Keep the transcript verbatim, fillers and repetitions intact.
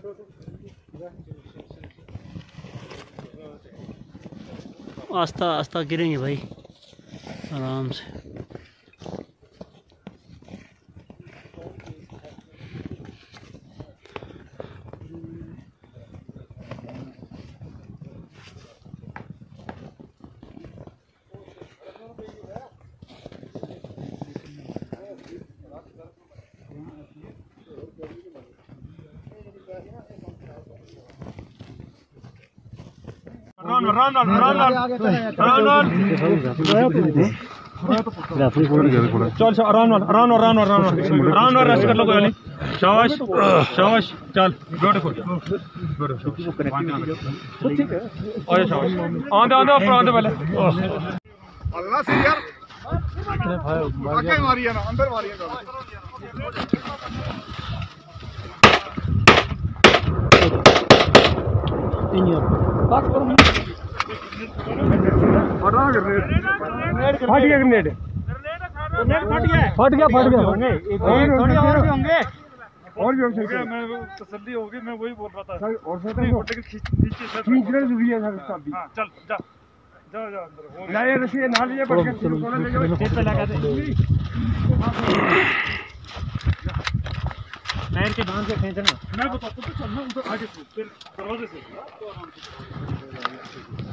आस्ता आस्ता गिरेंगे भाई, आराम से। रन रन रन रन चल आराम आराम आराम आराम आराम रेस्ट कर लो, कोई नहीं। शाबाश शाबाश, चल ब्यूटीफुल और शाबाश। आंदे आंदे ऊपर आंदे पहले अल्लाह से यार आगे मारिए ना, अंदर मारिए ना। फट गया ग्रेनेड, फट गया फट गया फट गया थोड़ी और भी होंगे और भी होंगे। मैं तसल्ली होगी, मैं वही बोल रहा था। और से खींचने जरूरी है सर इसका भी। हां चल जा जा जा अंदर ना, ये रस्सी ना लिए पड़ के कोने ले जाओ, खेत पे लगा दे। पैर के बांध के खींचना, मैं बताता हूं तो चलना उधर आगे से, फिर दरवाजे से।